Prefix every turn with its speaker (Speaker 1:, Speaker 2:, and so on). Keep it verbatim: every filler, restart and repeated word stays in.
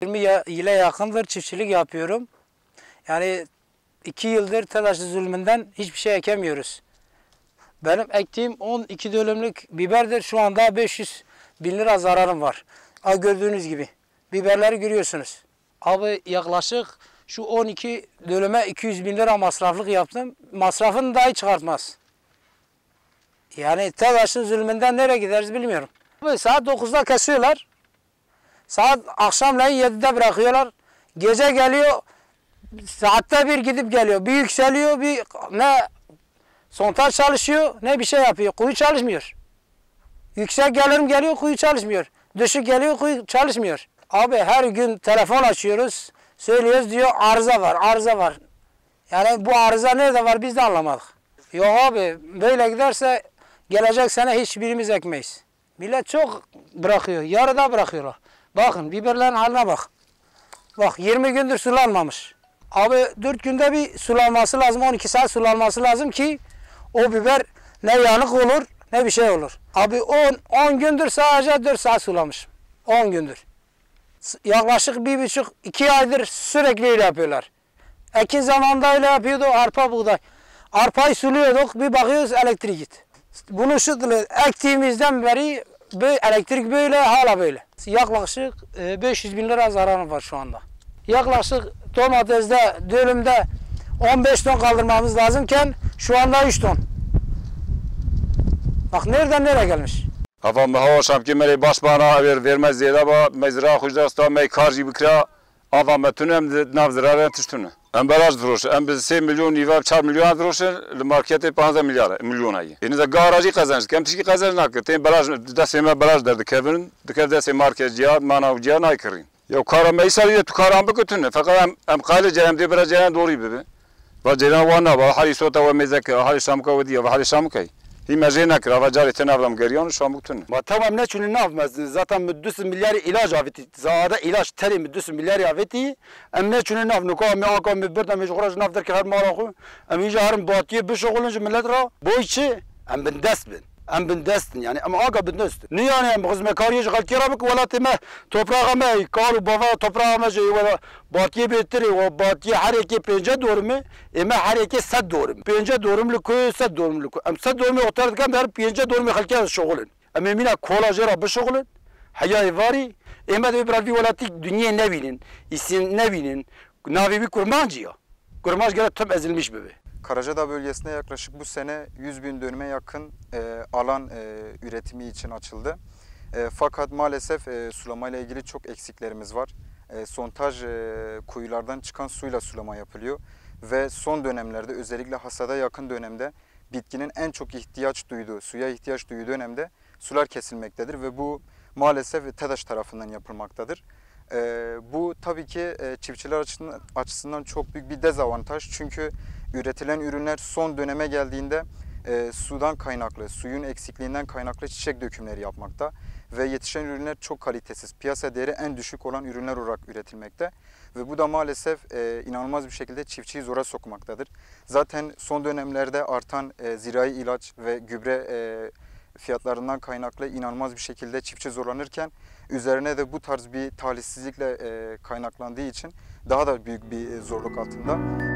Speaker 1: yirmi ile yakındır çiftçilik yapıyorum. Yani iki yıldır telaş zulmünden hiçbir şey ekemiyoruz. Benim ektiğim on iki dönümlük biberdir. Şu anda beş yüz bin lira zararım var. Ha, gördüğünüz gibi. Biberleri görüyorsunuz. Abi yaklaşık şu on iki dönüme iki yüz bin lira masraflık yaptım. Masrafını dahi çıkartmaz. Yani telaşın zulmünden nereye gideriz bilmiyorum. Abi, saat dokuzda kesiyorlar. Saat akşamleyin yedide bırakıyorlar. Gece geliyor. Saatte bir gidip geliyor. Bir yükseliyor, bir ne sontaj çalışıyor, ne bir şey yapıyor. Kuyu çalışmıyor. Yüksek gelirim geliyor, kuyu çalışmıyor. Düşük geliyor, kuyu çalışmıyor. Abi her gün telefon açıyoruz, söylüyoruz diyor arıza var, arıza var. Yani bu arıza nerede var biz de anlamadık. Yok abi böyle giderse gelecek sene hiçbirimiz ekmeyiz. Millet çok bırakıyor, yarıda bırakıyorlar. Bakın biberlerin haline bak. Bak yirmi gündür sulanmamış. Abi dört günde bir sulanması lazım, on iki saat sulanması lazım ki o biber ne yanık olur ne bir şey olur. Abi on gündür sadece dört saat sulamış. on gündür. Yaklaşık bir buçuk iki aydır sürekli öyle yapıyorlar. Ekin zamanında öyle yapıyordu arpa buğday. Arpayı suluyorduk bir bakıyoruz elektrik git. Bunu şu ektiğimizden beri böyle, elektrik böyle hala böyle. Yaklaşık beş yüz bin lira zararım var şu anda. Yaklaşık domatesde, dönümde on beş ton kaldırmamız lazımken şu anda üç ton. Bak nereden nereye gelmiş?
Speaker 2: Hava hava şamki meri başbana ver vermez diye ama mezra kujda me karji bikra ava metunem navzraren tiştunu. Em baraj droş, em biz sê milyon niva çar milyon droş li markete panzda milyar milyon ayı. Yani da garajı kazanç, kem tişki kazanç nakı. Tem baraj da sema baraj derdi Kevin, dikkat da sema market cihat manav cihat naykırın. Ya karam meysariye tu karam bükütünü. Fakat em em kale cerem de biraz cerem doğru gibi. Va cerem wana va hali sota ve mezek hali şamka ve diye ve hali şamkay. Hi mezey nakra va cari tenavram geriyon şam bükütünü.
Speaker 3: Ma tamam ne çünkü navmaz zaten müddüs milyar ilaç aveti. Zada ilaç teri müddüs milyar aveti. Em ne çünkü nav nuka mi aka mi birden mi juraj nav der ki her mara khu. Em iyice harım batiye bir şoğulunca millet ra. Bu içi em bin dest bin. Em bin destin yani ama aga bin dest. Ne yani em kızme kariye jgal kirabık vela tema toprağa me kalu bava toprağa me jey vela batiye betiri o batiye hareke pence doğrumu eme hareke sad doğrum. Pence doğrumlu koy sad doğrumlu koy. Em sad doğrumu otardı kan her pence doğrumu halka şoğulun. Em emina kola jera bir şoğulun. Hayay vari eme de bir velatik dünya ne bilin. İsim ne bilin. Navi bir kurmancıya. Kurmancı gene tüm ezilmiş bebe.
Speaker 4: Karacadağ bölgesinde yaklaşık bu sene yüz bin dönüme yakın e, alan e, üretimi için açıldı. E, fakat maalesef e, sulama ile ilgili çok eksiklerimiz var. E, sontaj e, kuyulardan çıkan suyla sulama yapılıyor. Ve son dönemlerde özellikle hasada yakın dönemde bitkinin en çok ihtiyaç duyduğu, suya ihtiyaç duyduğu dönemde sular kesilmektedir. Ve bu maalesef TEDAŞ tarafından yapılmaktadır. E, bu tabii ki e, çiftçiler açısından, açısından çok büyük bir dezavantaj. Çünkü üretilen ürünler son döneme geldiğinde e, sudan kaynaklı, suyun eksikliğinden kaynaklı çiçek dökümleri yapmakta. Ve yetişen ürünler çok kalitesiz, piyasa değeri en düşük olan ürünler olarak üretilmekte. Ve bu da maalesef e, inanılmaz bir şekilde çiftçiyi zora sokmaktadır. Zaten son dönemlerde artan e, zirai ilaç ve gübre e, fiyatlarından kaynaklı inanılmaz bir şekilde çiftçi zorlanırken üzerine de bu tarz bir talihsizlikle e, kaynaklandığı için daha da büyük bir zorluk altında.